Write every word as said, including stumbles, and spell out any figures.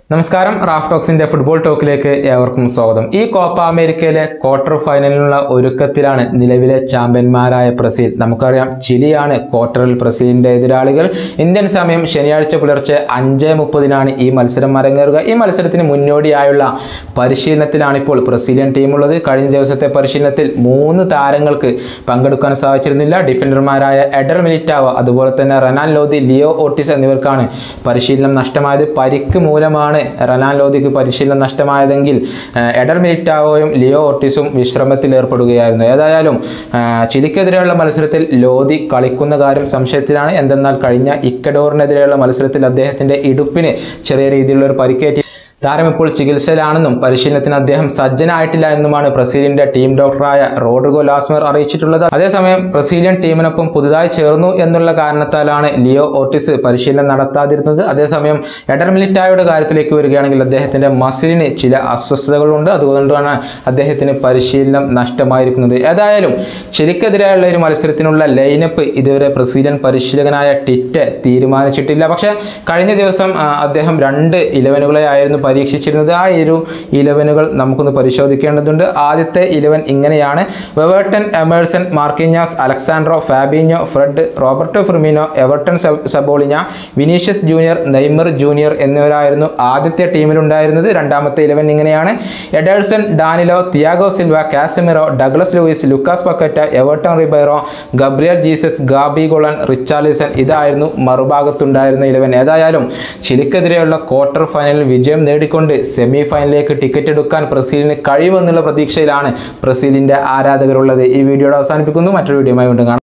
നമസ്കാരം, Raf ടോക്സിന്റെ football ടോക്കിലേക്ക് ഏവർക്കും സ്വാഗതം. ഈ കോപ്പ അമേരിക്കയിലെ ക്വാർട്ടർ ഫൈനലിനുള്ള ഒരുക്കത്തിലാണ് നിലവിലെ ചാമ്പ്യന്മാരായ ബ്രസീൽ. നമുക്കറിയാം, ചിലിയാണ് ക്വാർട്ടറിൽ ബ്രസീലിന്റെ എതിരാളികൾ. ഇന്ത്യൻ സമയം ശനിയാഴ്ച പുലർച്ചെ അഞ്ച് മുപ്പതിനാണ് ഈ മത്സരം അരങ്ങേറുക. ഈ മത്സരത്തിന് മുന്നോടിയായുള്ള പരിശീലനത്തിലാണ് ഇപ്പോൾ ബ്രസീലിയൻ ടീമുള്ളത്. കഴിഞ്ഞ ദിവസത്തെ പരിശീലനത്തിൽ മൂന്ന് താരങ്ങൾക്ക് പങ്കെടുക്കാൻ സാധിച്ചിരുന്നില്ല. ഡിഫൻഡർമാരായ എഡർ മിലിറ്റാവോ, അതുപോലെ തന്നെ റനാൻ ലോദി, ലിയോ ഓർട്ടിസ് എന്നിവർക്കാണ് പരിശീലനം നഷ്ടമായത്. പരിക്ക് മൂലമാണ് റനാൻ ലോദിക്ക് പരിശീലനം നഷ്ടമായതെങ്കിൽ എഡർ മിലിറ്റാവോയും ലിയോ ഓർട്ടിസും വിശ്രമത്തിൽ ഏർപ്പെടുകയായിരുന്നു. ഏതായാലും ചിലിക്കെതിരെയുള്ള മത്സരത്തിൽ ലോദി കളിക്കുന്ന കാര്യം സംശയത്തിലാണ്. എന്തെന്നാൽ കഴിഞ്ഞ ഇക്വഡോറിനെതിരെയുള്ള മത്സരത്തിൽ അദ്ദേഹത്തിന്റെ ഇടുപ്പിന് ചെറിയ രീതിയിലുള്ള ഒരു പരിക്കേറ്റി താരം ഇപ്പോൾ ചികിത്സയിലാണെന്നും പരിശീലനത്തിന് അദ്ദേഹം സജ്ജനായിട്ടില്ല എന്നുമാണ് ബ്രസീലിന്റെ ടീം ഡോക്ടറായ റോഡ്രിഗോ ലാസ്മർ അറിയിച്ചിട്ടുള്ളത്. അതേസമയം ബ്രസീലിയൻ ടീമിനൊപ്പം പുതുതായി ചേർന്നു എന്നുള്ള കാരണത്താലാണ് ലിയോ ഓർട്ടിസ് പരിശീലനം നടത്താതിരുന്നത്. അതേസമയം എഡർ മിലിറ്റായോയുടെ കാര്യത്തിലേക്ക് വരികയാണെങ്കിൽ അദ്ദേഹത്തിന്റെ മസിലിന് ചില അസ്വസ്ഥതകളുണ്ട്. അതുകൊണ്ടാണ് അദ്ദേഹത്തിന് പരിശീലനം നഷ്ടമായിരിക്കുന്നത്. ഏതായാലും ചിലിക്കെതിരെയുള്ള ഒരു മത്സരത്തിനുള്ള ലൈനപ്പ് ഇതുവരെ ബ്രസീലിയൻ പരിശീലകനായ ടിറ്റ് തീരുമാനിച്ചിട്ടില്ല. പക്ഷേ കഴിഞ്ഞ ദിവസം അദ്ദേഹം രണ്ട് ഇലവനുകളെ ആയിരുന്നു പരീക്ഷിച്ചിരുന്നത്. ആ ഇരു ഇലവനുകൾ നമുക്കൊന്ന് പരിശോധിക്കേണ്ടതുണ്ട്. ആദ്യത്തെ ഇലവൻ ഇങ്ങനെയാണ്: Weverton, Emerson, Marquinhos, Alex Sandro, Fabinho, Fred, Roberto Firmino, Everton Cebolinha, Vinicius Junior, Neymar Junior എന്നിവരായിരുന്നു ആദ്യത്തെ ടീമിലുണ്ടായിരുന്നത്. രണ്ടാമത്തെ ഇലവൻ ഇങ്ങനെയാണ്: Ederson, Danilo, Thiago Silva, Casemiro, Douglas Luiz, Lucas Paqueta, Everton Ribeiro, Gabriel Jesus, Gabigol, Richarlison. ഇതായിരുന്നു മറുഭാഗത്തുണ്ടായിരുന്ന Eleven. ഏതായാലും ചിലിക്കെതിരെയുള്ള quarter ഫൈനലിൽ വിജയം നേടിക്കൊണ്ട് സെമി ഫൈനലിലേക്ക് ടിക്കറ്റ് എടുക്കാൻ ബ്രസീലിന് കഴിയുമെന്നുള്ള പ്രതീക്ഷയിലാണ് ബ്രസീലിന്റെ ആരാധകരുള്ളത്. ഈ വീഡിയോയുടെ അവസാനിപ്പിക്കുന്നു. മറ്റൊരു വീഡിയോയുമായി വീണ്ടും കാണാം.